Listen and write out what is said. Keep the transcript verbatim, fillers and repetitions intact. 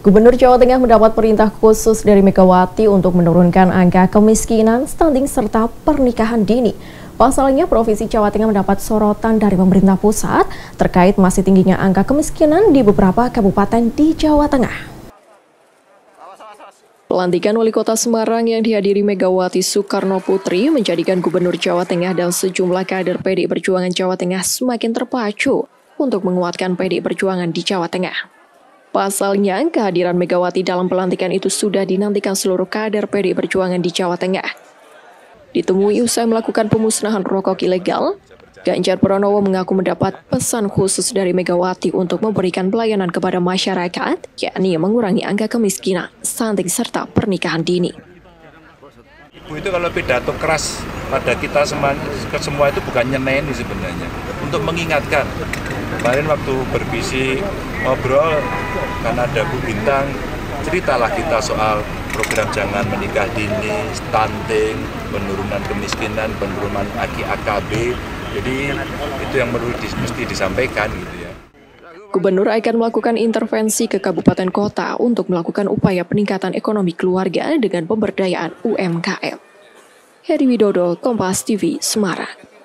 Gubernur Jawa Tengah mendapat perintah khusus dari Megawati untuk menurunkan angka kemiskinan, stunting, serta pernikahan dini. Pasalnya, Provinsi Jawa Tengah mendapat sorotan dari pemerintah pusat terkait masih tingginya angka kemiskinan di beberapa kabupaten di Jawa Tengah. Pelantikan Wali Kota Semarang yang dihadiri Megawati Soekarno Putri menjadikan Gubernur Jawa Tengah dan sejumlah kader P D I Perjuangan Jawa Tengah semakin terpacu untuk menguatkan P D I Perjuangan di Jawa Tengah. Pasalnya, kehadiran Megawati dalam pelantikan itu sudah dinantikan seluruh kader P D I Perjuangan di Jawa Tengah. Ditemui usai melakukan pemusnahan rokok ilegal, Ganjar Pranowo mengaku mendapat pesan khusus dari Megawati untuk memberikan pelayanan kepada masyarakat, yakni mengurangi angka kemiskinan, stunting, serta pernikahan dini. Ibu itu kalau pidato keras pada kita semua, semua itu bukan nyeneni sebenarnya, untuk mengingatkan. Kemarin waktu berbisik ngobrol, karena ada Bu Bintang, ceritalah kita soal program jangan menikah dini, stunting, penurunan kemiskinan, penurunan A K I A K B. Jadi itu yang perlu di, mesti disampaikan gitu ya. Gubernur akan melakukan intervensi ke kabupaten kota untuk melakukan upaya peningkatan ekonomi keluarga dengan pemberdayaan U M K M. Heri Widodo, Kompas T V, Semarang.